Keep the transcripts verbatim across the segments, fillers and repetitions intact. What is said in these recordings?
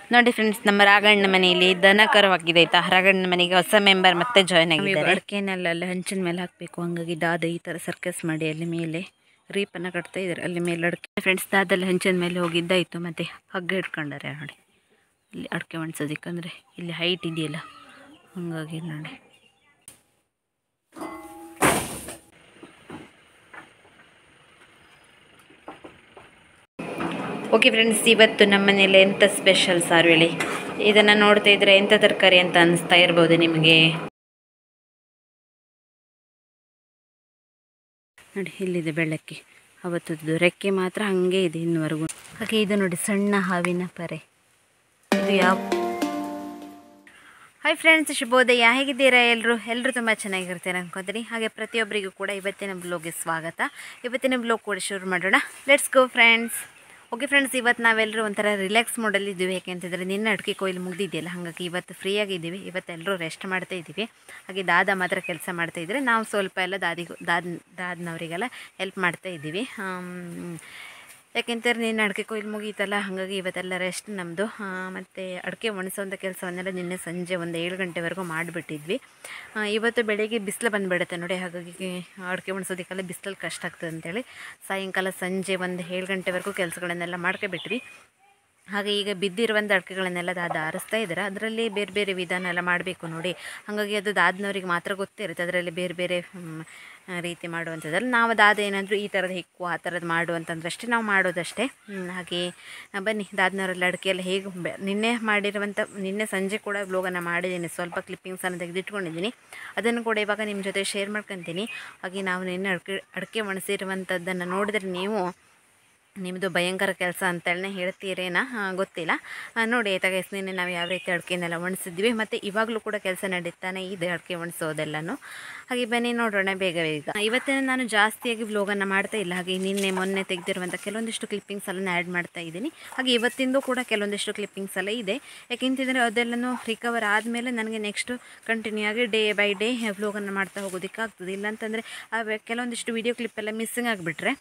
ನೋಡಿ ಫ್ರೆಂಡ್ಸ್, ನಮ್ಮ ರಾಘಣ್ಣ ಮನೆಯಲ್ಲಿ ದನ ಕರುವಾಗಿದೆ ಆಯ್ತಾ. ರಾಘಣ್ಣ ಮನೆಗೆ ಹೊಸ ಮೆಂಬರ್ ಮತ್ತೆ ಜಾಯ್ನ್ ಆಗಿದ್ದಾರೆ. ಅಡಿಕೆನೆಲ್ಲ ಅಲ್ಲಿ ಹಂಚಿನ ಮೇಲೆ ಹಾಕಬೇಕು. ಹಂಗಾಗಿ ದಾದ ಈ ಥರ ಸರ್ಕಸ್ ಮಾಡಿ ಅಲ್ಲಿ ಮೇಲೆ ರೀಪನ್ನು ಕಟ್ತಾ ಇದ್ದಾರೆ. ಅಲ್ಲಿ ಮೇಲೆ ಅಡಿಕೆ ಫ್ರೆಂಡ್ಸ್ ದಾದಲ್ಲಿ ಹಂಚಿನ ಮೇಲೆ ಹೋಗಿದ್ದಾಯಿತು. ಮತ್ತು ಹಗ್ಗ ಇಟ್ಕೊಂಡಾರೆ ನೋಡಿ ಇಲ್ಲಿ ಅಡಿಕೆ ಒಣಸೋದಕ್ಕಂದರೆ ಇಲ್ಲಿ ಹೈಟ್ ಇದೆಯಲ್ಲ ಹಾಗಾಗಿ ನೋಡಿ. ಓಕೆ ಫ್ರೆಂಡ್ಸ್, ಇವತ್ತು ನಮ್ಮ ಮನೇಲಿ ಎಂಥ ಸ್ಪೆಷಲ್ ಸಾರು ಹೇಳಿ. ಇದನ್ನು ನೋಡ್ತಾ ಇದ್ರೆ ಎಂಥ ತರಕಾರಿ ಅಂತ ಅನಿಸ್ತಾ ಇರ್ಬೋದು ನಿಮಗೆ. ನೋಡಿ ಇಲ್ಲಿದೆ ಬೆಳಕ್ಕೆ, ಅವತ್ತದ್ದು ರೆಕ್ಕೆ ಮಾತ್ರ ಹಾಗೆ ಇದೆ ಇನ್ನುವರೆಗೂ. ಹಾಗೆ ಇದು ನೋಡಿ ಸಣ್ಣ ಹಾವಿನ ಪರೆ. ಇದು ಯಾವ ಹಾಯ್ ಫ್ರೆಂಡ್ಸ್, ಶುಭೋದಯ. ಹೇಗಿದ್ದೀರಾ ಎಲ್ಲರೂ? ಎಲ್ಲರೂ ತುಂಬ ಚೆನ್ನಾಗಿರ್ತೀರ ಅನ್ಕೊತೀನಿ. ಹಾಗೆ ಪ್ರತಿಯೊಬ್ಬರಿಗೂ ಕೂಡ ಇವತ್ತಿನ ಬ್ಲಾಗ್ಗೆ ಸ್ವಾಗತ. ಇವತ್ತಿನ ಬ್ಲಾಗ್ ಕೂಡ ಶುರು ಮಾಡೋಣ. Let's go friends. Okay friends, ಇವತ್ತು ನಾವೆಲ್ಲರೂ ಒಂಥರ ರಿಲ್ಯಾಕ್ಸ್ ಮೋಡಲ್ಲಿ ಇದ್ದೀವಿ. ಯಾಕೆಂತಂದರೆ ನಿನ್ನೆ ಅಡಿಕೆ ಕೊಯ್ಲು ಮುಗ್ದಿದೆಯಲ್ಲ, ಹಾಗಾಗಿ ಇವತ್ತು ಫ್ರೀಯಾಗಿದ್ದೀವಿ. ಇವತ್ತೆಲ್ಲರೂ ರೆಸ್ಟ್ ಮಾಡ್ತಾ ಇದ್ದೀವಿ. ಹಾಗೆ ದಾದ ಮಾತ್ರ ಕೆಲಸ ಮಾಡ್ತಾಯಿದ್ರೆ ನಾವು ಸ್ವಲ್ಪ ಎಲ್ಲ ದಾದಿಗೂ ದಾದ ದಾದನವರಿಗೆಲ್ಲ ಹೆಲ್ಪ್ ಮಾಡ್ತಾ ಇದ್ದೀವಿ. ಯಾಕೆಂತಾರೆ ನಿನ್ನೆ ಅಡಿಕೆ ಕೊಯ್ಲು ಮುಗೀತಲ್ಲ, ಹಾಗಾಗಿ ಇವತ್ತೆಲ್ಲ ರೆಸ್ಟ್ ನಮ್ಮದು. ಮತ್ತು ಅಡಿಕೆ ಒಣಸೋಂಥ ಕೆಲಸವನ್ನೆಲ್ಲ ನಿನ್ನೆ ಸಂಜೆ ಒಂದು ಏಳು ಗಂಟೆವರೆಗೂ ಮಾಡಿಬಿಟ್ಟಿದ್ವಿ. ಇವತ್ತು ಬೆಳಗ್ಗೆ ಬಿಸಿಲು ಬಂದುಬಿಡುತ್ತೆ ನೋಡಿ, ಹಾಗಾಗಿ ಅಡಿಕೆ ಒಣಸೋದಕ್ಕೆಲ್ಲ ಬಿಸಿಲಲ್ಲಿ ಕಷ್ಟ ಆಗ್ತದೆ ಅಂತೇಳಿ ಸಾಯಂಕಾಲ ಸಂಜೆ ಒಂದು ಏಳು ಗಂಟೆವರೆಗೂ ಕೆಲಸಗಳನ್ನೆಲ್ಲ ಮಾಡ್ಕೊಬಿಟ್ವಿ. ಹಾಗೆ ಈಗ ಬಿದ್ದಿರುವಂಥ ಅಡಿಕೆಗಳನ್ನೆಲ್ಲ ದಾದ ಆರಿಸ್ತಾ ಇದ್ದಾರೆ. ಅದರಲ್ಲಿ ಬೇರೆ ಬೇರೆ ವಿಧಾನ ಎಲ್ಲ ಮಾಡಬೇಕು ನೋಡಿ. ಹಾಗಾಗಿ ಅದು ದಾದನವ್ರಿಗೆ ಮಾತ್ರ ಗೊತ್ತಿರುತ್ತೆ ಅದರಲ್ಲಿ ಬೇರೆ ಬೇರೆ ರೀತಿ ಮಾಡುವಂಥದ್ದಲ್ಲಿ. ನಾವು ದಾದ ಏನಾದರೂ ಈ ಥರದ್ದು ಹೆಕ್ಕು ಆ ಥರದ್ದು ಮಾಡುವಂತಂದ್ರಷ್ಟೇ ನಾವು ಮಾಡೋದಷ್ಟೇ. ಹಾಗೆ ಬನ್ನಿ, ದಾದನವರೆಲ್ಲ ಅಡಿಕೆಯೆಲ್ಲ ಹೇಗೆ ಬೆ ನಿನ್ನೆ ಮಾಡಿರುವಂಥ ನಿನ್ನೆ ಸಂಜೆ ಕೂಡ ವ್ಲೋಗನ್ನು ಮಾಡಿದ್ದೀನಿ. ಸ್ವಲ್ಪ ಕ್ಲಿಪ್ಪಿಂಗ್ಸನ್ನು ತೆಗೆದಿಟ್ಕೊಂಡಿದ್ದೀನಿ, ಅದನ್ನು ಕೂಡ ಇವಾಗ ನಿಮ್ಮ ಜೊತೆ ಶೇರ್ ಮಾಡ್ಕೊತೀನಿ. ಹಾಗೆ ನಾವು ನಿನ್ನೆ ಅಡಿಕೆ ಅಡಿಕೆ ಒಣಸಿರುವಂಥದ್ದನ್ನು ನೋಡಿದ್ರೆ ನೀವು ನಿಮ್ಮದು ಭಯಂಕರ ಕೆಲಸ ಅಂತೇಳಿ ಹೇಳ್ತೀರೇನಾ ಗೊತ್ತಿಲ್ಲ. ನೋಡಿ ಆಯ್ತಾ ಗೈಸ್, ನಿನ್ನೆ ನಾವು ಯಾವ ರೀತಿ ಅಡಿಕೆನೆಲ್ಲ ಒಣಸಿದ್ವಿ, ಮತ್ತು ಇವಾಗಲೂ ಕೂಡ ಕೆಲಸ ನಡೀತಾನೆ ಇದೆ ಅಡಿಕೆ ಒಣಸೋದೆಲ್ಲನೂ. ಹಾಗೆ ಬನ್ನಿ ನೋಡೋಣ ಬೇಗ ಬೇಗ. ಇವತ್ತಿನ ನಾನು ಜಾಸ್ತಿಯಾಗಿ ವ್ಲೋಗನ್ನು ಮಾಡ್ತಾ ಇಲ್ಲ. ಹಾಗೆ ನಿನ್ನೆ ಮೊನ್ನೆ ತೆಗೆದಿರುವಂಥ ಕೆಲವೊಂದಿಷ್ಟು ಕ್ಲಿಪ್ಪಿಂಗ್ಸ್ ಎಲ್ಲ ಆ್ಯಡ್ ಮಾಡ್ತಾ ಇದ್ದೀನಿ. ಹಾಗೆ ಇವತ್ತಿಂದು ಕೂಡ ಕೆಲವೊಂದಿಷ್ಟು ಕ್ಲಿಪ್ಪಿಂಗ್ಸ್ ಎಲ್ಲ ಇದೆ. ಯಾಕೆಂತಂದರೆ ಅದೆಲ್ಲನೂ ರಿಕವರ್ ಆದಮೇಲೆ ನನಗೆ ನೆಕ್ಸ್ಟು ಕಂಟಿನ್ಯೂ ಆಗಿ ಡೇ ಬೈ ಡೇ ವ್ಲೋಗನ್ನು ಮಾಡ್ತಾ ಹೋಗೋದಕ್ಕಾಗ್ತದೆ. ಇಲ್ಲಾಂತಂದರೆ ಆ ಕೆಲವೊಂದಿಷ್ಟು ವೀಡಿಯೋ ಕ್ಲಿಪ್ಪೆಲ್ಲ ಮಿಸ್ಸಿಂಗ್ ಆಗಿಬಿಟ್ರೆ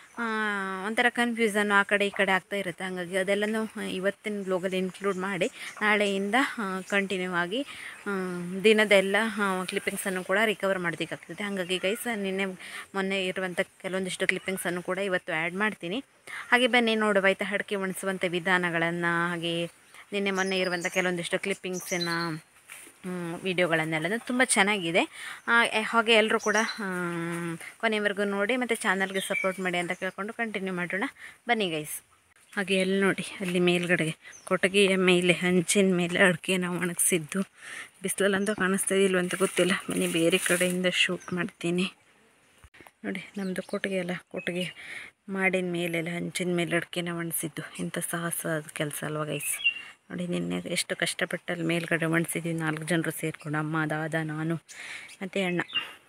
ಒಂಥರ ಕನ್ಫ್ಯೂಸನ್ನು ಆ ಕಡೆ ಈ ಕಡೆ ಆಗ್ತಾ ಇರುತ್ತೆ. ಹಾಗಾಗಿ ಅದೆಲ್ಲನೂ ಇವತ್ತಿನ ಬ್ಲಾಗಲ್ಲಿ ಇನ್ಕ್ಲೂಡ್ ಮಾಡಿ ನಾಳೆಯಿಂದ ಕಂಟಿನ್ಯೂ ಆಗಿ ದಿನದೆಲ್ಲ ಕ್ಲಿಪ್ಪಿಂಗ್ಸನ್ನು ಕೂಡ ರಿಕವರ್ ಮಾಡೋದಕ್ಕಾಗ್ತದೆ. ಹಾಗಾಗಿ ಗೈಸ್, ನಿನ್ನೆ ಮೊನ್ನೆ ಇರುವಂಥ ಕೆಲವೊಂದಿಷ್ಟು ಕ್ಲಿಪ್ಪಿಂಗ್ಸನ್ನು ಕೂಡ ಇವತ್ತು ಆ್ಯಡ್ ಮಾಡ್ತೀನಿ. ಹಾಗೆ ಬನ್ನಿ ನೋಡುವ ಆಯಿತಾ ಅಡಿಕೆ ಒಣಸುವಂಥ ವಿಧಾನಗಳನ್ನು, ಹಾಗೆ ನಿನ್ನೆ ಮೊನ್ನೆ ಇರುವಂಥ ಕೆಲವೊಂದಿಷ್ಟು ಕ್ಲಿಪ್ಪಿಂಗ್ಸನ್ನು ವಿಡಿಯೋಗಳನ್ನೆಲ್ಲ ತುಂಬ ಚೆನ್ನಾಗಿದೆ. ಹಾಗೆ ಎಲ್ಲರೂ ಕೂಡ ಕೊನೆವರೆಗೂ ನೋಡಿ ಮತ್ತು ಚಾನಲ್ಗೆ ಸಪೋರ್ಟ್ ಮಾಡಿ ಅಂತ ಕೇಳ್ಕೊಂಡು ಕಂಟಿನ್ಯೂ ಮಾಡೋಣ ಬನ್ನಿ ಗೈಸ್. ಹಾಗೆ ಎಲ್ಲಿ ನೋಡಿ ಅಲ್ಲಿ ಮೇಲ್ಗಡೆಗೆ ಕೊಟ್ಟಿಗೆಯ ಮೇಲೆ ಹಂಚಿನ ಮೇಲೆ ಅಡಿಕೆ ನಾವು ಒಣಗಿಸಿದ್ದು. ಬಿಸಿಲಲ್ಲಂತೂ ಕಾಣಿಸ್ತಾ ಇಲ್ವ ಅಂತ ಗೊತ್ತಿಲ್ಲ, ಬನ್ನಿ ಬೇರೆ ಕಡೆಯಿಂದ ಶೂಟ್ ಮಾಡ್ತೀನಿ. ನೋಡಿ ನಮ್ಮದು ಕೊಟ್ಟಿಗೆ ಅಲ್ಲ, ಕೊಟ್ಟಿಗೆ ಮಾಡಿನ ಮೇಲೆಲ್ಲ ಹಂಚಿನ ಮೇಲೆ ಅಡಿಕೆನ ಒಣಸಿದ್ದು ಇಂಥ ಸಾಹಸ ಅದು ಕೆಲಸ ಅಲ್ವ ಗೈಸ್. ನೋಡಿ ನಿನ್ನೆ ಎಷ್ಟು ಕಷ್ಟಪಟ್ಟಲ್ಲಿ ಮೇಲ್ಗಡೆ ಒಣಸಿದ್ವಿ, ನಾಲ್ಕು ಜನರು ಸೇರಿಕೊಂಡು, ಅಮ್ಮ ದಾದ ನಾನು ಮತ್ತು ಅಣ್ಣ.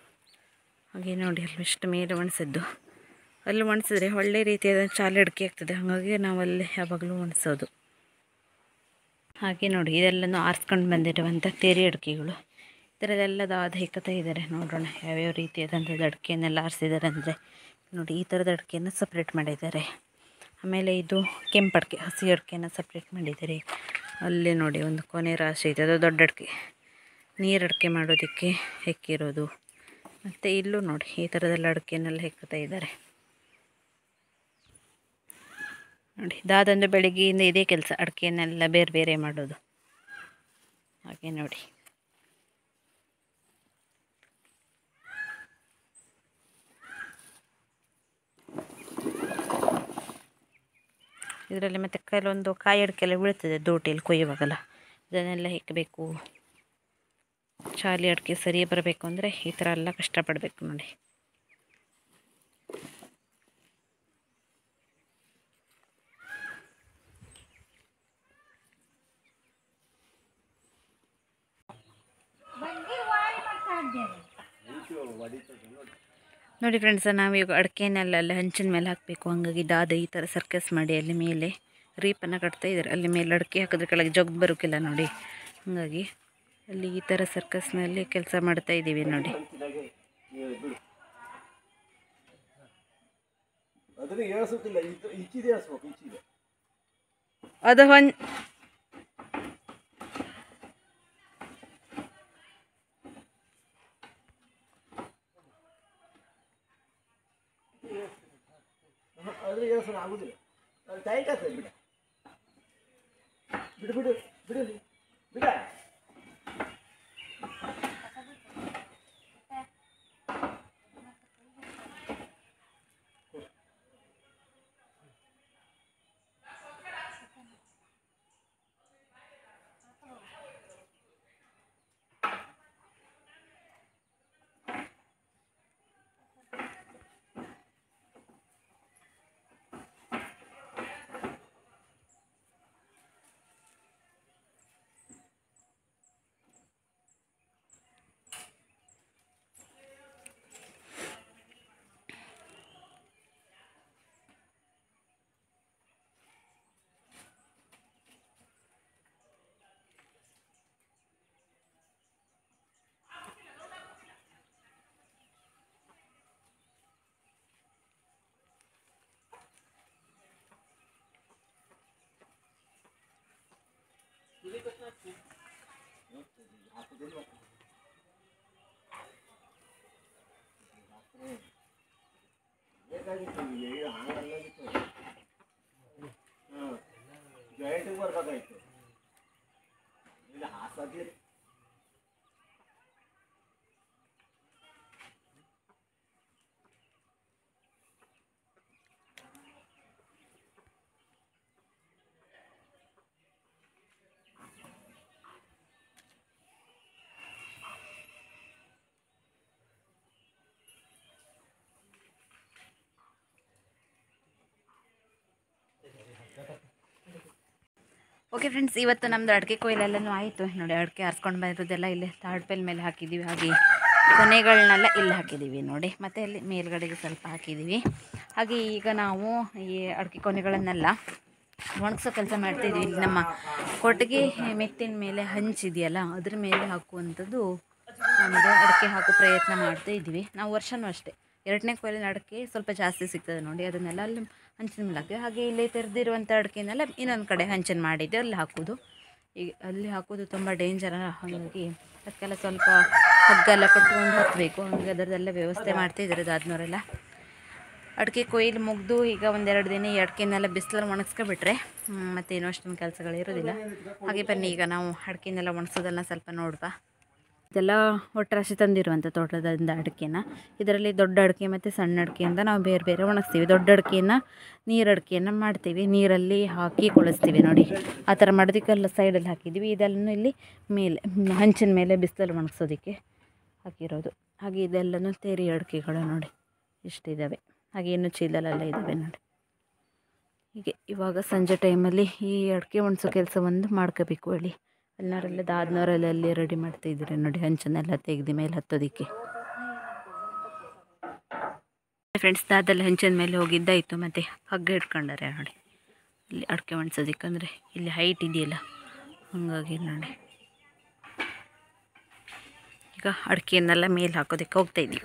ಹಾಗೆ ನೋಡಿ ಅಲ್ಲಿ ಎಷ್ಟು ಮೇಲೆ ಒಣಸಿದ್ದು. ಅಲ್ಲಿ ಒಣಸಿದ್ರೆ ಒಳ್ಳೆ ರೀತಿಯಾದ ಚಾಲೆ ಅಡಿಕೆ ಆಗ್ತದೆ, ಹಾಗಾಗಿ ನಾವು ಅಲ್ಲಿ ಯಾವಾಗಲೂ ಒಣಸೋದು. ಹಾಗೆ ನೋಡಿ ಇದೆಲ್ಲನೂ ಆರಿಸ್ಕೊಂಡು ಬಂದಿರುವಂಥ ತೇರಿ ಅಡಿಕೆಗಳು. ಇದರಲ್ಲೆಲ್ಲ ದಾದ ಹೆಕ್ಕತಾ ಇದ್ದಾರೆ. ನೋಡೋಣ ಯಾವ್ಯಾವ ರೀತಿಯಾದಂಥದ್ದು ಅಡಿಕೆಯನ್ನೆಲ್ಲ ಆರಿಸಿದ್ದಾರೆ ಅಂದರೆ ನೋಡಿ ಈ ಥರದ ಅಡಿಕೆಯನ್ನು ಸಪ್ರೇಟ್ ಮಾಡಿದ್ದಾರೆ. ಆಮೇಲೆ ಇದು ಕೆಂಪು ಅಡಿಕೆ, ಹಸಿ ಅಡಿಕೆನ ಸಪ್ರೇಟ್ ಮಾಡಿದ್ದಾರೆ. ಅಲ್ಲೇ ನೋಡಿ ಒಂದು ಕೊನೆ ರಾಶಿ ಇದೆ, ಅದು ದೊಡ್ಡ ಅಡಿಕೆ, ನೀರು ಅಡಿಕೆ ಮಾಡೋದಕ್ಕೆ ಹೆಕ್ಕಿರೋದು. ಮತ್ತು ಇಲ್ಲೂ ನೋಡಿ ಈ ಥರದೆಲ್ಲ ಅಡಿಕೆನೆಲ್ಲ ಹೆಕ್ತಾ ಇದ್ದಾರೆ. ನೋಡಿ ದಾದಂದು ಬೆಳಗ್ಗೆಯಿಂದ ಇದೇ ಕೆಲಸ, ಅಡಿಕೆಯನ್ನೆಲ್ಲ ಬೇರೆ ಬೇರೆ ಮಾಡೋದು. ಹಾಗೆ ನೋಡಿ ಇದರಲ್ಲಿ ಮತ್ತು ಕೆಲವೊಂದು ಕಾಯಿ ಅಡಿಕೆಲ್ಲ ಬೀಳ್ತದೆ ದೋಟಿಯಲ್ಲಿ ಕೊಯ್ಯುವಾಗಲ್ಲ, ಅದನ್ನೆಲ್ಲ ಹೆಕ್ಕಬೇಕು. ಚಾಲಿ ಅಡಿಕೆ ಸರಿ ಬರಬೇಕು ಅಂದರೆ ಈ ಥರ ಎಲ್ಲ ಕಷ್ಟಪಡಬೇಕು ನೋಡಿ. ನೋಡಿ ಫ್ರೆಂಡ್ಸ್, ನಾವೀಗ ಅಡಿಕೆನೆಲ್ಲ ಅಲ್ಲಿ ಹಂಚಿನ ಮೇಲೆ ಹಾಕಬೇಕು. ಹಾಗಾಗಿ ದಾದ ಈ ಥರ ಸರ್ಕಸ್ ಮಾಡಿ ಅಲ್ಲಿ ಮೇಲೆ ರೀಪನ್ನು ಕಟ್ತಾ ಇದ್ದಾರೆ. ಅಲ್ಲಿ ಮೇಲೆ ಅಡಿಕೆ ಹಾಕಿದ್ರೆ ಕೆಳಗೆ ಜಗ್ ಬರೋಕ್ಕಿಲ್ಲ ನೋಡಿ, ಹಾಗಾಗಿ ಅಲ್ಲಿ ಈ ಥರ ಸರ್ಕಸ್ನಲ್ಲಿ ಕೆಲಸ ಮಾಡ್ತಾ ಇದ್ದೀವಿ ನೋಡಿ. ಅದು ಹೊನ್ ಬಿಡು ಬಿಡು ಬಿಡು ಬಿಡ. ಬೇಕಾಗಿತ್ತು ಹಂಗಲ್ಲಾಗಿತ್ತು. ಹಾಂ ಜಾಯಿಂಟಿಗೆ ಬರ್ಬೇಕಾಯ್ತು. ಇಲ್ಲ ಹಾಸದಿ ಓಕೆ ಫ್ರೆಂಡ್ಸ್, ಇವತ್ತು ನಮ್ಮದು ಅಡಿಕೆ ಕೊಯ್ಲೆಲ್ಲನೂ ಆಯಿತು ನೋಡಿ. ಅಡಿಕೆ ಹರ್ಸ್ಕೊಂಡು ಬಂದಿರೋದೆಲ್ಲ ಇಲ್ಲಿ ತಾಡ್ಪೇಲ್ ಮೇಲೆ ಹಾಕಿದ್ದೀವಿ. ಹಾಗೆ ಕೊನೆಗಳನ್ನೆಲ್ಲ ಇಲ್ಲಿ ಹಾಕಿದ್ದೀವಿ ನೋಡಿ. ಮತ್ತು ಇಲ್ಲಿ ಮೇಲ್ಗಡೆಗೆ ಸ್ವಲ್ಪ ಹಾಕಿದ್ದೀವಿ. ಹಾಗೆ ಈಗ ನಾವು ಈ ಅಡಿಕೆ ಕೊನೆಗಳನ್ನೆಲ್ಲ ಒಣಗಿಸೋ ಕೆಲಸ ಮಾಡ್ತಾಯಿದ್ವಿ. ಇಲ್ಲಿ ನಮ್ಮ ಕೊಟ್ಟಿಗೆ ಮೆತ್ತಿನ ಮೇಲೆ ಹಂಚಿದೆಯಲ್ಲ ಅದ್ರ ಮೇಲೆ ಹಾಕುವಂಥದ್ದು ನಮ್ಮದು ಅಡಿಕೆ ಹಾಕೋ ಪ್ರಯತ್ನ ಮಾಡ್ತಾಯಿದ್ವಿ. ನಾವು ವರ್ಷವೂ ಅಷ್ಟೇ ಎರಡನೇ ಕೊಯ್ಲಿನ ಅಡಿಕೆ ಸ್ವಲ್ಪ ಜಾಸ್ತಿ ಸಿಗ್ತದೆ ನೋಡಿ, ಅದನ್ನೆಲ್ಲ ಅಲ್ಲಿ ಹಂಚಿನ ಮೇಲೆ ಹಾಕ್ತೀವಿ. ಹಾಗೆ ಇಲ್ಲಿ ತೆರೆದಿರುವಂಥ ಅಡಿಕೆನೆಲ್ಲ ಇನ್ನೊಂದು ಕಡೆ ಹಂಚನ್ನು ಮಾಡಿದ್ದೆ ಅಲ್ಲಿ ಹಾಕೋದು. ಈಗ ಅಲ್ಲಿ ಹಾಕೋದು ತುಂಬ ಡೇಂಜರ್, ಹಾಗಾಗಿ ಅದಕ್ಕೆಲ್ಲ ಸ್ವಲ್ಪ ಹಗ್ಗೆಲ್ಲ ಕಟ್ಕೊಂಡು ಹಾಕಬೇಕು. ಹಾಗೆ ಅದರದೆಲ್ಲ ವ್ಯವಸ್ಥೆ ಮಾಡ್ತಾಯಿದ್ದಾರೆ ಅದಾದ್ನವರೆಲ್ಲ. ಅಡಿಕೆ ಕೊಯ್ಲು ಮುಗಿದು ಈಗ ಒಂದೆರಡು ದಿನ ಈ ಅಡಿಕೆನೆಲ್ಲ ಬಿಸಿಲಲ್ಲಿ ಒಣಗಿಸ್ಕೊಬಿಟ್ರೆ ಮತ್ತೇನೋ ಅಷ್ಟೊಂದು ಕೆಲಸಗಳಿರೋದಿಲ್ಲ. ಹಾಗೆ ಬನ್ನಿ ಈಗ ನಾವು ಅಡಿಕೆನೆಲ್ಲ ಒಣಗಿಸೋದೆಲ್ಲ ಸ್ವಲ್ಪ ನೋಡುವ. ಇದೆಲ್ಲ ಒಟ್ಟರಾಶಿ ತಂದಿರುವಂಥ ತೋಟದಿಂದ ಅಡಿಕೆನ. ಇದರಲ್ಲಿ ದೊಡ್ಡ ಅಡಿಕೆ ಮತ್ತು ಸಣ್ಣ ಅಡಿಕೆಯಿಂದ ನಾವು ಬೇರೆ ಬೇರೆ ಒಣಗಿಸ್ತೀವಿ. ದೊಡ್ಡ ಅಡಿಕೆಯನ್ನು ನೀರು ಅಡಿಕೆಯನ್ನು ಮಾಡ್ತೀವಿ, ನೀರಲ್ಲಿ ಹಾಕಿ ಕೊಳಿಸ್ತೀವಿ ನೋಡಿ. ಆ ಥರ ಮಾಡೋದಕ್ಕೆಲ್ಲ ಸೈಡಲ್ಲಿ ಹಾಕಿದ್ದೀವಿ. ಇದೆಲ್ಲನೂ ಇಲ್ಲಿ ಮೇಲೆ ಹಂಚಿನ ಮೇಲೆ ಬಿಸಿಲಲ್ಲಿ ಒಣಗಿಸೋದಕ್ಕೆ ಹಾಕಿರೋದು. ಹಾಗೆ ಇದೆಲ್ಲನೂ ತೇರಿ ಅಡಿಕೆಗಳು ನೋಡಿ ಇಷ್ಟಿದ್ದಾವೆ. ಹಾಗೆ ಇನ್ನೂ ಚೀಲಲೆಲ್ಲ ಇದ್ದಾವೆ ನೋಡಿ. ಹೀಗೆ ಇವಾಗ ಸಂಜೆ ಟೈಮಲ್ಲಿ ಈ ಅಡಿಕೆ ಒಣಸೋ ಕೆಲಸ ಒಂದು ಮಾಡ್ಕೋಬೇಕು ಹೇಳಿ. ಎಲ್ಲರೆಲ್ಲ ದಾದ್ನವರೆಲ್ಲ ಅಲ್ಲಿ ರೆಡಿ ಮಾಡ್ತಾಯಿದ್ದೀರಿ ನೋಡಿ, ಹಂಚನ್ನೆಲ್ಲ ತೆಗೆದು ಮೇಲೆ ಹತ್ತೋದಕ್ಕೆ. ಫ್ರೆಂಡ್ಸ್, ದಾದಲ್ಲಿ ಹಂಚಿನ ಮೇಲೆ ಹೋಗಿದ್ದಾಯಿತು. ಮತ್ತು ಹಗ್ಗ ಇಟ್ಕೊಂಡಾರೆ ನೋಡಿ ಇಲ್ಲಿ ಅಡಿಕೆ ಒಣಸೋದಕ್ಕೆ. ಅಂದರೆ ಇಲ್ಲಿ ಹೈಟ್ ಇದೆಯಲ್ಲ ಹಾಗಾಗಿ ನೋಡಿ. ಈಗ ಅಡಿಕೆಯನ್ನೆಲ್ಲ ಮೇಲೆ ಹಾಕೋದಕ್ಕೆ ಹೋಗ್ತಾಯಿದ್ದೀವಿ.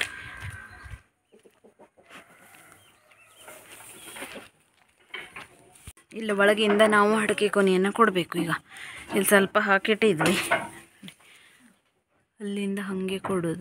ಇಲ್ಲಿ ಒಳಗಿಂದ ನಾವು ಅಡಿಕೆ ಕೊನೆಯನ್ನು ಕೊಡಬೇಕು. ಈಗ ಇಲ್ಲಿ ಸ್ವಲ್ಪ ಹಾಕಿಟ್ಟಿದ್ವಿ, ಅಲ್ಲಿಂದ ಹಾಗೆ ಕೊಡೋದು.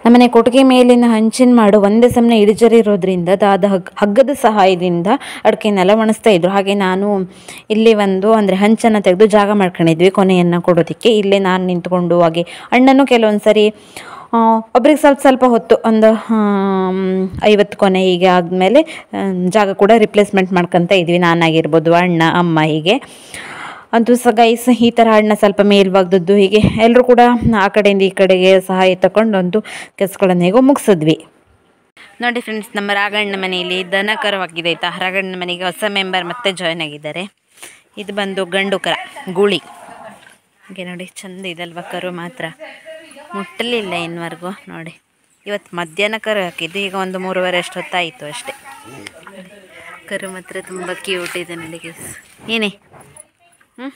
ನಮ್ಮನೆ ಕೊಟ್ಟಿಗೆ ಮೇಲಿನ ಹಂಚಿನ ಮಾಡು ಒಂದೇ ಸಮನೆ ಇಳಿಜರಿರೋದ್ರಿಂದ ದಾದ ಹಗ್ ಹಗ್ಗದ ಸಹಾಯದಿಂದ ಅಡಿಕೆನೆಲ್ಲ ಒಣಸ್ತಾ ಇದ್ರು. ಹಾಗೆ ನಾನು ಇಲ್ಲಿ ಒಂದು ಅಂದರೆ ಹಂಚನ್ನು ತೆಗೆದು ಜಾಗ ಮಾಡ್ಕೊಂಡಿದ್ವಿ ಕೊನೆಯನ್ನು ಕೊಡೋದಕ್ಕೆ. ಇಲ್ಲೇ ನಾನು ನಿಂತ್ಕೊಂಡು ಹಾಗೆ ಅಣ್ಣನೂ ಕೆಲವೊಂದು ಸರಿ ಒಬ್ರಿಗೆ ಸ್ವಲ್ಪ ಸ್ವಲ್ಪ ಹೊತ್ತು ಒಂದು ಐವತ್ತು ಕೊನೆ ಹೀಗೆ ಆದಮೇಲೆ ಜಾಗ ಕೂಡ ರಿಪ್ಲೇಸ್ಮೆಂಟ್ ಮಾಡ್ಕೊತ ಇದ್ವಿ, ನಾನಾಗಿರ್ಬೋದು ಅಣ್ಣ ಅಮ್ಮ ಹೀಗೆ. ಅಂತೂ ಸ ಗೈಸ್ ಈ ಥರ ಹಣ್ಣು ಸ್ವಲ್ಪ ಮೇಲ್ವಾಗ್ದದ್ದು ಹೀಗೆ ಎಲ್ಲರೂ ಕೂಡ ಆ ಕಡೆಯಿಂದ ಈ ಕಡೆಗೆ ಸಹಾಯ ತಗೊಂಡು ಒಂದು ಕೆಲಸಗಳನ್ನು ಹೇಗೋ ಮುಗಿಸಿದ್ವಿ. ನೋಡಿ ಫ್ರೆಂಡ್ಸ್, ನಮ್ಮ ರಾಘಣ್ಣ ಮನೆಯಲ್ಲಿ ದನ ಕರುವಾಗಿದೆ ಆಯಿತಾ. ರಾಘಣ್ಣ ಮನೆಗೆ ಹೊಸ ಮೆಂಬರ್ ಮತ್ತೆ ಜಾಯ್ನ್ ಆಗಿದ್ದಾರೆ. ಇದು ಬಂದು ಗಂಡು ಕರ ಗೂಳಿ. ಹಾಗೆ ನೋಡಿ ಚಂದ ಇದಲ್ವ, ಕರು ಮಾತ್ರ ಮುಟ್ಟಲಿಲ್ಲ ಇನ್ನವರೆಗೂ. ನೋಡಿ ಇವತ್ತು ಮಧ್ಯಾಹ್ನ ಕರು ಹಾಕಿದ್ದು, ಈಗ ಒಂದು ಮೂರುವರೆ ಅಷ್ಟು ಹೊತ್ತಾಯಿತು ಅಷ್ಟೇ. ಕರು ಮಾತ್ರ ತುಂಬ ಕ್ಯೂಟ್ ಇದೆ ನೋಡಿ ಗೈಸ್. ಏನೇ ಹ್ಞೂ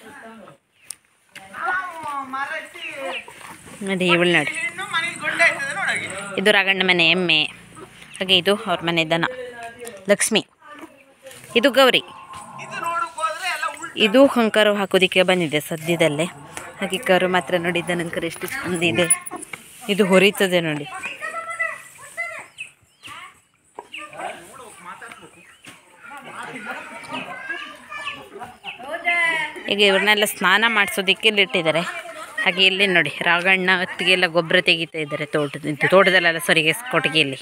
ನೋಡಿ ಇವಳು ನೋಡಿ, ಇದು ರಾಘಣ್ಣ ಮನೆ ಎಮ್ಮೆ. ಹಾಗೆ ಇದು ಅವ್ರ ಮನೆ ದನ ಲಕ್ಷ್ಮಿ. ಇದು ಗೌರಿ. ಇದು ಕರು ಹಾಕೋದಕ್ಕೆ ಬಂದಿದೆ ಸದ್ಯದಲ್ಲೇ. ಹಾಗೆ ಕರು ಮಾತ್ರ ನೋಡಿ ದನದ ಕರು ಎಷ್ಟು ಚಂದಿದೆ. ಇದು ಹೊರಿತದೆ ನೋಡಿ. ಈಗ ಇವ್ರನ್ನೆಲ್ಲ ಸ್ನಾನ ಮಾಡಿಸೋದಕ್ಕೆ ಇಲ್ಲಿಟ್ಟಿದ್ದಾರೆ. ಹಾಗೆ ಇಲ್ಲಿ ನೋಡಿ ರಾಘಣ್ಣ ಹೊತ್ತಿಗೆಲ್ಲ ಗೊಬ್ಬರ ತೆಗಿತಾ ಇದ್ದಾರೆ ತೋಟದ ತೋಟದಲ್ಲೆಲ್ಲ ಸರಿಗೆ ಕೊಟ್ಟಿಗೆಯಲ್ಲಿ.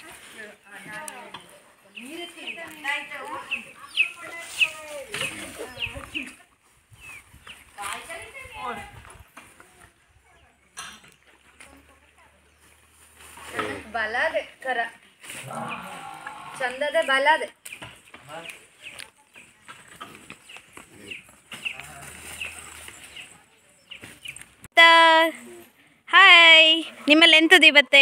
ಬಲದೆ ಕರ ಚಂದದೆ ಬಲದೆ. ಹಾಯ್, ನಿಮ್ಮಲ್ಲಿ ಎಂಥದ್ದು ಇವತ್ತೆ?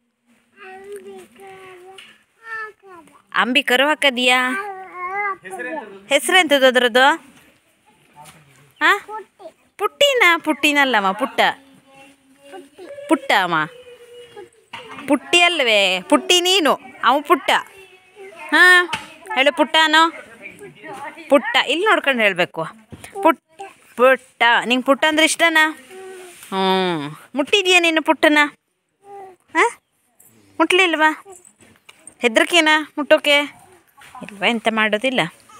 ಅಂಬಿ ಕರು ಹಾಕದಿಯಾ? ಹೆಸರು ಎಂಥದ್ದು ಅದರದ್ದು? ಹಾಂ ಪುಟ್ಟಿನ? ಪುಟ್ಟಿನಲ್ಲಮ್ಮ, ಪುಟ್ಟ ಪುಟ್ಟ ಅಮ್ಮ, ಪುಟ್ಟಿ ಅಲ್ವೇ? ಪುಟ್ಟಿ ನೀನು, ಅವ ಪುಟ್ಟ. ಹಾಂ ಹೇಳು ಪುಟ್ಟನೋ? ಪುಟ್ಟ ಇಲ್ಲಿ ನೋಡ್ಕೊಂಡು ಹೇಳಬೇಕು. ಪುಟ್ ಪುಟ್ಟ. ನಿಂಗೆ ಪುಟ್ಟ ಅಂದ್ರೆ ಇಷ್ಟನಾ? ಹ್ಞೂ ಮುಟ್ಟಿದೀಯ ನೀನು ಪುಟ್ಟನ? ಹಾಂ ಮುಟ್ಲಿಲ್ವಾ? ಹೆದ್ರಕೇನಾ ಮುಟ್ಟೋಕೆ? ಇಲ್ವಾ? ಎಂತ ಮಾಡೋದಿಲ್ಲ.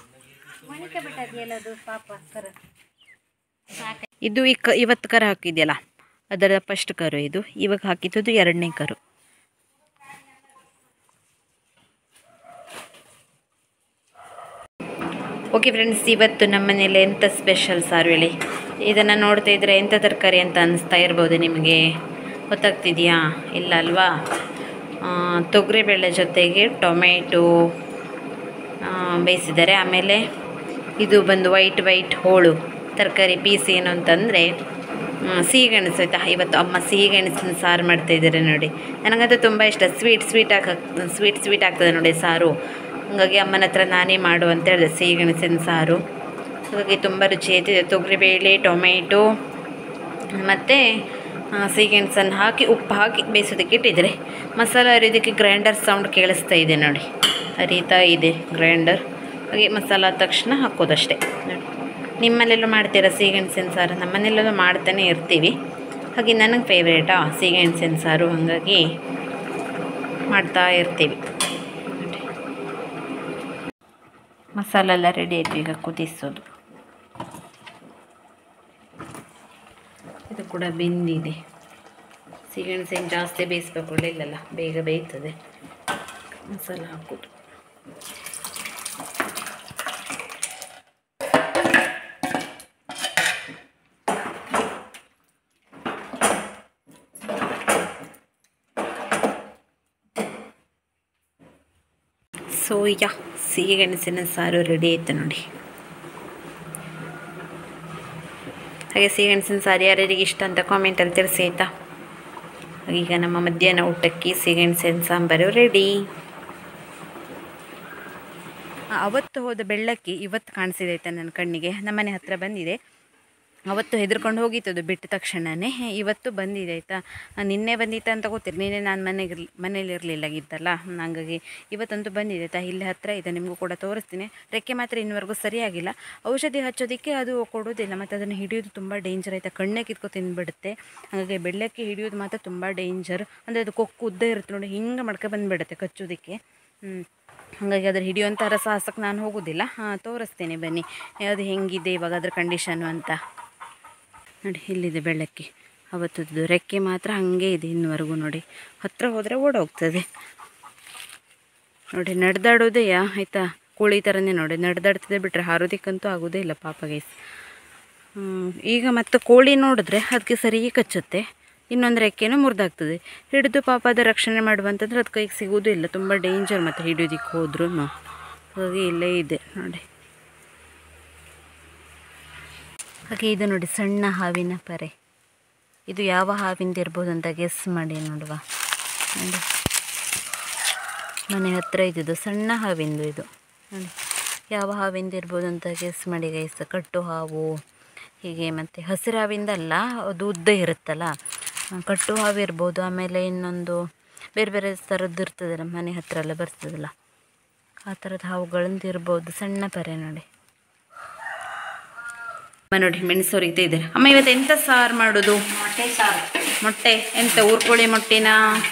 ಇದು ಈ ಕ ಇವತ್ತು ಕರು ಹಾಕಿದೆಯಲ್ಲ ಅದರ ಫಸ್ಟ್ ಕರು. ಇದು ಇವಾಗ ಹಾಕಿದ್ದು ಎರಡನೇ ಕರು. ಓಕೆ ಫ್ರೆಂಡ್ಸ್, ಇವತ್ತು ನಮ್ಮ ಮನೇಲಿ ಎಂಥ ಸ್ಪೆಷಲ್ ಸಾರು ಹೇಳಿ. ಇದನ್ನು ನೋಡ್ತಾ ಇದ್ದರೆ ಎಂಥ ತರಕಾರಿ ಅಂತ ಅನಿಸ್ತಾ ಇರ್ಬೋದು ನಿಮಗೆ. ಗೊತ್ತಾಗ್ತಿದೆಯಾ? ಇಲ್ಲ ಅಲ್ವಾ? ತೊಗರಿಬೇಳೆ ಜೊತೆಗೆ ಟೊಮೆಟೊ ಬೇಯಿಸಿದ್ದಾರೆ. ಆಮೇಲೆ ಇದು ಬಂದು ವೈಟ್ ವೈಟ್ ಹೋಳು ತರಕಾರಿ ಪೀಸ್. ಏನು ಅಂತಂದರೆ ಸಿಹಿಗೆಣಸು ಆಯಿತಾ. ಇವತ್ತು ಅಮ್ಮ ಸಿಹಿಗೆಣಸಿನ ಸಾರು ಮಾಡ್ತಾಯಿದ್ದಾರೆ ನೋಡಿ. ನನಗಂತೂ ತುಂಬ ಇಷ್ಟ. ಸ್ವೀಟ್ ಸ್ವೀಟ್ ಆಗಿ ಸ್ವೀಟ್ ಸ್ವೀಟ್ ಆಗ್ತದೆ ನೋಡಿ ಸಾರು. ಹಾಗಾಗಿ ಅಮ್ಮನ ಹತ್ರ ನಾನೇ ಮಾಡು ಅಂತ ಹೇಳಿದೆ ಸಿಹಿಗೆಣಸಿನ ಸಾರು. ಹಾಗಾಗಿ ತುಂಬ ರುಚಿ ಆಯ್ತಿದೆ. ತೊಗರಿಬೇಳೆ ಟೊಮೆಟೊ ಮತ್ತು ಸಿಹಿಗೆಣಸನ್ನು ಹಾಕಿ ಉಪ್ಪು ಹಾಕಿ ಬೇಯಿಸೋದಕ್ಕೆ ಇಟ್ಟಿದ್ದಾರೆ. ಮಸಾಲೆ ಅರಿಯೋದಕ್ಕೆ ಗ್ರೈಂಡರ್ ಸೌಂಡ್ ಕೇಳಿಸ್ತಾ ಇದೆ ನೋಡಿ, ಅರಿತಾ ಇದೆ ಗ್ರೈಂಡರ್. ಹಾಗೆ ಮಸಾಲ ತಕ್ಷಣ ಹಾಕೋದಷ್ಟೇ ನೋಡಿ. ನಿಮ್ಮನೆಲ್ಲೂ ಮಾಡ್ತೀರಾ ಸಿಹಿಗೆಣಸಿನ ಸಾರು? ನಮ್ಮನೆಲ್ಲೂ ಮಾಡ್ತಾನೆ ಇರ್ತೀವಿ. ಹಾಗೆ ನನಗೆ ಫೇವ್ರೇಟಾ ಸಿಹಿಗೆಣಸಿನ ಸಾರು, ಹಾಗಾಗಿ ಮಾಡ್ತಾ ಇರ್ತೀವಿ. ಮಸಾಲೆ ಎಲ್ಲ ರೆಡಿ ಆಯಿತು, ಈಗ ಕುದಿಸೋದು. ಇದು ಕೂಡ ಬೆಂದಿದೆ. ಸಿಹಿಗೆಣಸೇನು ಜಾಸ್ತಿ ಬೇಯಿಸ್ಬೇಕು ಇಲ್ಲಲ್ಲ, ಬೇಗ ಬೇಯ್ತದೆ. ಮಸಾಲ ಹಾಕೋದು. ಸೊ ಯಾ ಸಿಹಿಗೆಣಸಿನ ಸಾರು ರೆಡಿ ಆಯಿತು ನೋಡಿ. ಹಾಗೆ ಸಿಹಿಗೆಣಸಿನ ಸಾರು ಯಾರ್ಯಾರಿಗೆ ಇಷ್ಟ ಅಂತ ಕಾಮೆಂಟಲ್ಲಿ ತಿಳಿಸಿ ಆಯಿತಾ. ಈಗ ನಮ್ಮ ಮಧ್ಯಾಹ್ನ ಊಟಕ್ಕೆ ಸಿಹಿಗೆಣಸಿನ ಸಾಂಬಾರು ರೆಡಿ. ಅವತ್ತು ಹೋದ ಬೆಳ್ಳಕ್ಕಿ ಇವತ್ತು ಕಾಣಿಸಿದೆ ಆಯಿತಾ ನನ್ನ ಕಣ್ಣಿಗೆ. ನಮ್ಮನೆ ಹತ್ತಿರ ಬಂದಿದೆ. ಅವತ್ತು ಹೆದರ್ಕೊಂಡು ಹೋಗಿತ್ತದು ಬಿಟ್ಟ ತಕ್ಷಣವೇ. ಇವತ್ತು ಬಂದಿದೆ ಆಯಿತಾ. ನಿನ್ನೆ ಬಂದಿತ್ತು ಅಂತ ಗೊತ್ತಿಲ್ಲ, ನಿನ್ನೆ ನಾನು ಮನೆಗೆ ಮನೇಲಿ ಇರಲಿಲ್ಲ ಇದ್ದಲ್ಲ, ಹಂಗಾಗಿ ಇವತ್ತಂತೂ ಬಂದಿದೆ ಆಯಿತಾ. ಇಲ್ಲಿ ಹತ್ತಿರ ಇದೆ, ನಿಮಗೂ ಕೂಡ ತೋರಿಸ್ತೀನಿ. ರೆಕ್ಕೆ ಮಾತ್ರ ಇನ್ನುವರೆಗೂ ಸರಿಯಾಗಿಲ್ಲ. ಔಷಧಿ ಹಚ್ಚೋದಕ್ಕೆ ಅದು ಕೊಡೋದಿಲ್ಲ, ಮತ್ತು ಅದನ್ನು ಹಿಡಿಯೋದು ತುಂಬ ಡೇಂಜರ್ ಆಯಿತಾ. ಕಣ್ಣೇ ಕಿತ್ಕೊ ತಿಂದುಬಿಡುತ್ತೆ. ಹಾಗಾಗಿ ಬೆಳ್ಳಕ್ಕೆ ಹಿಡಿಯೋದು ಮಾತ್ರ ತುಂಬ ಡೇಂಜರ್. ಅಂದರೆ ಅದು ಕೊಕ್ಕು ಉದ್ದ ಇರುತ್ತೆ ನೋಡಿ, ಹಿಂಗೆ ಮಡ್ಕೆ ಬಂದುಬಿಡುತ್ತೆ ಕಚ್ಚೋದಕ್ಕೆ. ಹ್ಞೂ ಹಾಗಾಗಿ ಅದ್ರ ಹಿಡಿಯುವಂಥ ಸಾಹಸಕ್ಕೆ ನಾನು ಹೋಗೋದಿಲ್ಲ. ಹಾಂ ತೋರಿಸ್ತೇನೆ ಬನ್ನಿ ಅದು ಹೆಂಗಿದೆ ಇವಾಗ ಅದ್ರ ಕಂಡೀಷನು ಅಂತ. ನೋಡಿ ಇಲ್ಲಿದೆ ಬೆಳ್ಳಕ್ಕಿ, ಅವತ್ತದ್ದು ರೆಕ್ಕೆ ಮಾತ್ರ ಹಾಗೆ ಇದೆ ಇನ್ನುವರೆಗೂ. ನೋಡಿ ಹತ್ತಿರ ಹೋದರೆ ಓಡೋಗ್ತದೆ ನೋಡಿ. ನಡೆದಾಡೋದೇ ಆಯಿತಾ, ಕೋಳಿ ಥರನೇ ನೋಡಿ ನಡೆದಾಡ್ತದೆ, ಬಿಟ್ಟರೆ ಹಾರೋದಕ್ಕಂತೂ ಆಗೋದೇ ಇಲ್ಲ ಪಾಪ ಗೈಸ್. ಈಗ ಮತ್ತು ಕೋಳಿ ನೋಡಿದ್ರೆ ಅದಕ್ಕೆ ಸರಿ ಕಚ್ಚುತ್ತೆ, ಇನ್ನೊಂದು ರೆಕ್ಕೆನೂ ಮುರಿದಾಗ್ತದೆ. ಹಿಡಿದು ಪಾಪ ಅದ ರಕ್ಷಣೆ ಮಾಡುವಂತಂದ್ರೆ ಅದು ಕೈಗೆ ಸಿಗೋದು ಇಲ್ಲ, ತುಂಬ ಡೇಂಜರ್ ಮತ್ತು ಹಿಡಿಯೋದಕ್ಕೆ ಹೋದ್ರೂ. ಹಾಗೆ ಇಲ್ಲೇ ಇದೆ ನೋಡಿ. ಹಾಗೆ ಇದು ನೋಡಿ ಸಣ್ಣ ಹಾವಿನ ಪರೆ. ಇದು ಯಾವ ಹಾವಿಂದ ಇರ್ಬೋದು ಅಂತ ಗೆಸ್ ಮಾಡಿ ನೋಡುವ. ನೋಡಿ ಮನೆ ಹತ್ತಿರ ಇದ್ದಿದ್ದು ಸಣ್ಣ ಹಾವಿಂದು ಇದು. ನೋಡಿ ಯಾವ ಹಾವಿಂದ ಇರ್ಬೋದು ಅಂತ ಗೆಸ್ ಮಾಡಿ ಗೈಸ್. ಕಟ್ಟು ಹಾವು ಹೀಗೆ, ಮತ್ತು ಹಸಿರು ಹಾವಿಂದ ಅಲ್ಲ, ಅದು ಉದ್ದ ಇರುತ್ತಲ್ಲ, ಕಟ್ಟು ಹಾವು ಇರ್ಬೋದು. ಆಮೇಲೆ ಇನ್ನೊಂದು ಬೇರೆ ಬೇರೆ ಥರದ್ದು ಇರ್ತದಲ್ಲ, ಮನೆ ಹತ್ತಿರ ಎಲ್ಲ ಬರ್ತದಲ್ಲ, ಆ ಥರದ ಹಾವುಗಳಿಂದ ಇರ್ಬೋದು. ಸಣ್ಣ ಪರೆ ನೋಡಿ. ಅಮ್ಮ ನೋಡಿ ಮೆಣಸು ಹೊರಿತಾ ಇದ್ದಾರೆ. ಅಮ್ಮ ಇವತ್ತು ಎಂತ ಸಾರು ಮಾಡೋದು? ಮೊಟ್ಟೆ ಸಾರು. ಮೊಟ್ಟೆ ಎಂತ ಊರ್ಕೋಳಿ ಮೊಟ್ಟೆನಾ?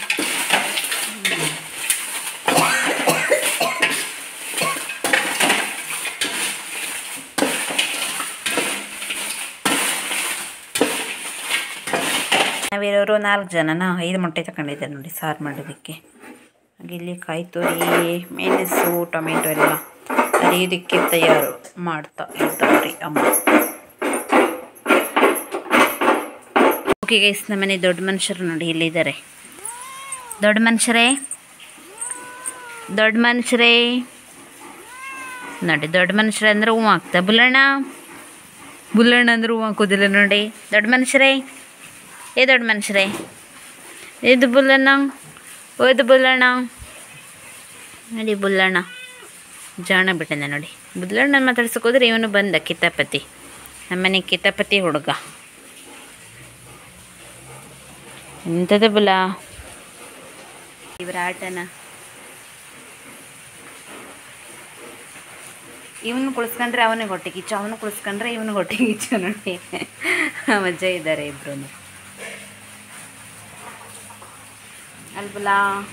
ನಾವಿರೋರು ನಾಲ್ಕು ಜನನಾ, ಐದು ಮೊಟ್ಟೆ ತಗೊಂಡಿದ್ದೆ ನೋಡಿ ಸಾರು ಮಾಡೋದಕ್ಕೆ. ಹಾಗೆ ಇಲ್ಲಿ ಕಾಯಿ ತುರಿ, ಮೆಣಸು, ಟೊಮೆಟೊ ಎಲ್ಲ ಅರಿಯೋದಕ್ಕೆ ತಯಾರು ಮಾಡ್ತಾ ಇದ್ದಾರೆ ಅಮ್ಮ. ಓಕೆ ಗೈಸ್, ನಮ್ಮನೆ ದೊಡ್ಡ ಮನುಷ್ಯರು ನೋಡಿ ಇಲ್ಲಿದ್ದಾರೆ. ದೊಡ್ಡ ಮನುಷ್ಯರೇ, ದೊಡ್ಡ ಮನುಷ್ಯರೇ ನೋಡಿ. ದೊಡ್ಡ ಮನುಷ್ಯರೇ ಅಂದ್ರೆ ಹೂ ಹಾಕ್ತಾ. ಬುಲ್ಲಣ್ಣ ಬುಲ್ಲಣ್ಣ ಅಂದ್ರೆ ಹೂ ಹಾಕೋದಿಲ್ಲ ನೋಡಿ. ದೊಡ್ಡ ಮನುಷ್ಯರೇ, ಏ ದೊಡ್ಡ ಮನುಷ್ಯರೇ, ಇದು ಬುಲ್ಲಣ್ಣ, ಓದು ಬುಲ್ಲಣ್ಣ ನೋಡಿ. ಬುಲ್ಲಣ್ಣ ಜಾಣ ಬಿಟ್ಟನೆ ನೋಡಿ. ಬುಲ್ಲಣ್ಣ ಮಾತಾಡ್ಸೋಕೋದ್ರೆ ಇವನು ಬಂದ ಕಿತಾಪತಿ, ನಮ್ಮನೆ ಕಿತಾಪತಿ ಹುಡುಗ. ಎಂಥದ್ದು ಬುಲ್ಲ ಇವರ ಆಟನ. ಇವನು ಕುಳಿಸ್ಕೊಂಡ್ರೆ ಅವನಿಗೆ ಹೊಟ್ಟೆ ಕಿಚ್ಚು, ಅವನು ಕುಳಿಸ್ಕೊಂಡ್ರೆ ಇವನಿಗೆ ಹೊಟ್ಟೆ ಕಿಚ್ಚು ನೋಡಿ. ಮಜಾ ಇದ್ದಾರೆ ಇಬ್ರು ಅಲ್ಬುಲ.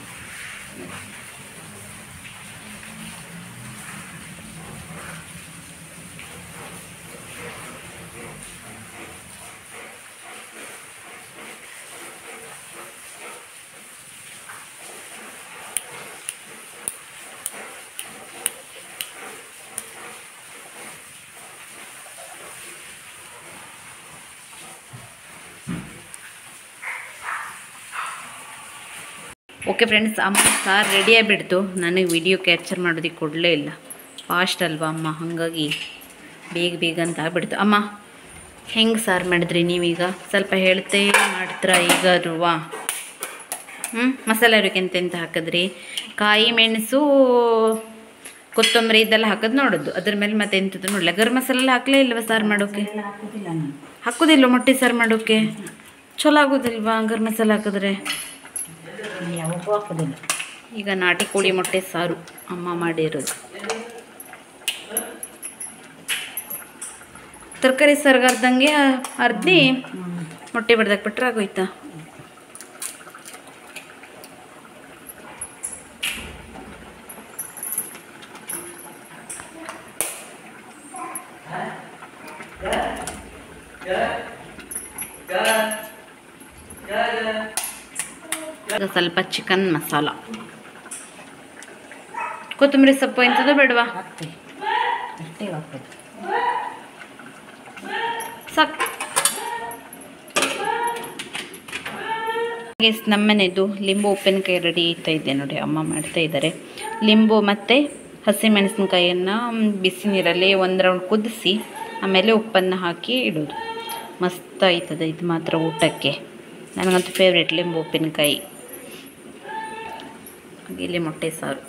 ಓಕೆ ಫ್ರೆಂಡ್ಸ್, ಅಮ್ಮ ಸಾರು ರೆಡಿಯಾಗಿಬಿಡ್ತು. ನನಗೆ ವಿಡಿಯೋ ಕ್ಯಾಪ್ಚರ್ ಮಾಡೋದಕ್ಕೆ ಕೊಡಲೇ ಇಲ್ಲ, ಫಾಸ್ಟ್ ಅಲ್ವಾ ಅಮ್ಮ, ಹಾಗಾಗಿ ಬೇಗ ಬೇಗ ಅಂತ ಆಗ್ಬಿಡ್ತು. ಅಮ್ಮ ಹೆಂಗೆ ಸಾರು ಮಾಡಿದ್ರಿ ನೀವೀಗ? ಸ್ವಲ್ಪ ಹೇಳ್ತೇ ಮಾಡ್ತೀರಾ ಈಗ ಅಲ್ವಾ? ಹ್ಞೂ ಮಸಾಲೆ ಅರಿಕೆ ಎಂತೆಂತ ಹಾಕಿದ್ರಿ? ಕಾಯಿ ಮೆಣಸು ಕೊತ್ತಂಬರಿ ಇದೆಲ್ಲ ಹಾಕೋದು ನೋಡೋದು, ಅದ್ರ ಮೇಲೆ ಮತ್ತೆ ಎಂಥದ್ದು ನೋಡಲ್ಲ. ಗರಂ ಮಸಾಲೆ ಹಾಕಲೇ ಇಲ್ವ ಸಾರು ಮಾಡೋಕ್ಕೆ? ಹಾಕೋದಿಲ್ವ ಮೊಟ್ಟೆ ಸಾರು ಮಾಡೋಕ್ಕೆ? ಚಲೋ ಆಗೋದಿಲ್ವಾ ಗರಂ ಮಸಾಲೆ ಹಾಕಿದ್ರೆ? ಯಾವಾಗೂ ಹಾಕೋದಿಲ್ಲ. ಈಗ ನಾಟಿ ಕೋಳಿ ಮೊಟ್ಟೆ ಸಾರು ಅಮ್ಮ ಮಾಡಿರೋದು. ತರಕಾರಿ ಸಾರಿಗೆ ಅರ್ಧಂಗೆ ಅರ್ಧಿ ಮೊಟ್ಟೆ ಬಡ್ದಾಕ್ ಬಿಟ್ರೆ ಆಗೋಯ್ತಾ? ಸ್ವಲ್ಪ ಚಿಕನ್ ಮಸಾಲ, ಕೊತ್ತಂಬರಿ ಸೊಪ್ಪು ಎಂಥದ್ದು ಬೇಡವಾ? ಹಾಕ್ತೀವಿ ಅಷ್ಟೇ ಹಾಕೋದು ಸಾಕು. ನಮ್ಮನೆದು ಲಿಂಬು ಉಪ್ಪಿನಕಾಯಿ ರೆಡಿ ಇರ್ತಾ ಇದೆ ನೋಡಿ, ಅಮ್ಮ ಮಾಡ್ತಾ ಇದ್ದಾರೆ. ಲಿಂಬು ಮತ್ತು ಹಸಿಮೆಣಸಿನ್ಕಾಯಿಯನ್ನು ಬಿಸಿ ನೀರಲ್ಲಿ ಒಂದು ರೌಂಡ್ ಕುದಿಸಿ ಆಮೇಲೆ ಉಪ್ಪನ್ನು ಹಾಕಿ ಇಡೋದು. ಮಸ್ತ್ ಆಯ್ತದೆ ಇದು ಮಾತ್ರ ಊಟಕ್ಕೆ. ನನಗಂತೂ ಫೇವ್ರೇಟ್ ಲಿಂಬು ಉಪ್ಪಿನಕಾಯಿ. ಇಲ್ಲಿ ಮೊಟ್ಟೆ ಸಾರು.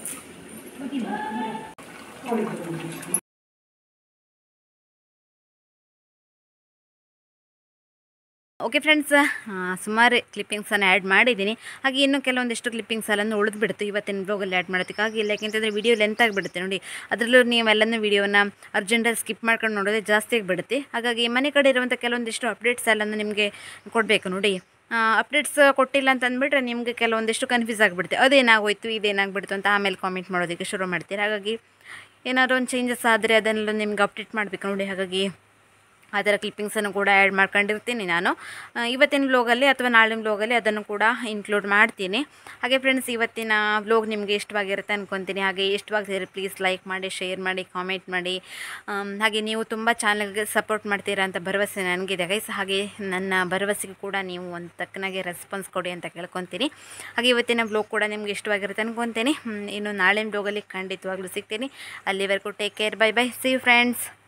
ಓಕೆ ಫ್ರೆಂಡ್ಸ್, ಸುಮಾರು ಕ್ಲಿಪ್ಪಿಂಗ್ಸನ್ನು ಆ್ಯಡ್ ಮಾಡಿದ್ದೀನಿ. ಹಾಗೆ ಇನ್ನೂ ಕೆಲವೊಂದಿಷ್ಟು ಕ್ಲಿಪ್ಪಿಂಗ್ಸ್ ಎಲ್ಲನೂ ಉಳಿದ್ಬಿಡ್ತು ಇವತ್ತಿನ ಬ್ಲಾಗಲ್ಲಿ ಆ್ಯಡ್ ಮಾಡೋದಕ್ಕೆ ಆಗಿಲ್ಲ. ಯಾಕೆಂತಂದರೆ ವಿಡಿಯೋ ಲೆಂತ್ ಆಗಿಬಿಡುತ್ತೆ ನೋಡಿ. ಅದರಲ್ಲೂ ನೀವೆಲ್ಲನೂ ವಿಡಿಯೋನ ಅರ್ಜೆಂಟಾಗಿ ಸ್ಕಿಪ್ ಮಾಡ್ಕೊಂಡು ನೋಡೋದೇ ಜಾಸ್ತಿ ಆಗಿಬಿಡುತ್ತೆ. ಹಾಗಾಗಿ ಮನೆ ಕಡೆ ಇರುವಂಥ ಕೆಲವೊಂದಿಷ್ಟು ಅಪ್ಡೇಟ್ಸ್ ಎಲ್ಲನೂ ನಿಮಗೆ ಕೊಡಬೇಕು ನೋಡಿ. ಅಪ್ಡೇಟ್ಸ್ ಕೊಟ್ಟಿಲ್ಲ ಅಂತ ಅಂದ್ಬಿಟ್ರೆ ನಿಮಗೆ ಕೆಲವೊಂದಿಷ್ಟು ಕನ್ಫ್ಯೂಸ್ ಆಗಿಬಿಡುತ್ತೆ. ಅದೇನಾಗೋಯ್ತು ಇದೇನಾಗ್ಬಿಡ್ತು ಅಂತ ಆಮೇಲೆ ಕಾಮೆಂಟ್ ಮಾಡೋದಕ್ಕೆ ಶುರು ಮಾಡ್ತೀರಿ. ಹಾಗಾಗಿ ಏನಾದರೂ ಒಂದು ಚೇಂಜಸ್ ಆದರೆ ಅದನ್ನೆಲ್ಲ ನಿಮ್ಗೆ ಅಪ್ಡೇಟ್ ಮಾಡಬೇಕು ನೋಡಿ. ಹಾಗಾಗಿ ಆ ಥರ ಕ್ಲಿಪ್ಪಿಂಗ್ಸನ್ನು ಕೂಡ ಆ್ಯಡ್ ಮಾಡ್ಕೊಂಡಿರ್ತೀನಿ ನಾನು ಇವತ್ತಿನ ವ್ಲಾಗಲ್ಲಿ ಅಥವಾ ನಾಳಿನ ವ್ಲಾಗಲ್ಲಿ ಅದನ್ನು ಕೂಡ ಇನ್ಕ್ಲೂಡ್ ಮಾಡ್ತೀನಿ. ಹಾಗೆ ಫ್ರೆಂಡ್ಸ್, ಇವತ್ತಿನ ವ್ಲಾಗ್ ನಿಮಗೆ ಇಷ್ಟವಾಗಿರುತ್ತೆ ಅಂದ್ಕೊತೀನಿ. ಹಾಗೆ ಇಷ್ಟವಾಗಿದ್ದರೆ ಪ್ಲೀಸ್ ಲೈಕ್ ಮಾಡಿ, ಶೇರ್ ಮಾಡಿ, ಕಾಮೆಂಟ್ ಮಾಡಿ. ಹಾಗೆ ನೀವು ತುಂಬ ಚಾನಲ್ಗೆ ಸಪೋರ್ಟ್ ಮಾಡ್ತೀರಾ ಅಂತ ಭರವಸೆ ನನಗಿದೆ ಗೈಸ್. ಹಾಗೆ ನನ್ನ ಭರವಸೆಗೆ ಕೂಡ ನೀವು ಒಂದು ತಕ್ಕನಾಗೆ ರೆಸ್ಪಾನ್ಸ್ ಕೊಡಿ ಅಂತ ಕೇಳ್ಕೊತೀನಿ. ಹಾಗೆ ಇವತ್ತಿನ ವ್ಲಾಗ್ ಕೂಡ ನಿಮ್ಗೆ ಇಷ್ಟವಾಗಿರುತ್ತೆ ಅಂದ್ಕೊತೀನಿ. ಇನ್ನು ನಾಳಿನ ವ್ಲಾಗಲ್ಲಿ ಖಂಡಿತವಾಗ್ಲೂ ಸಿಗ್ತೀನಿ. ಅಲ್ಲಿವರೆಗೂ take care, bye bye, see you friends.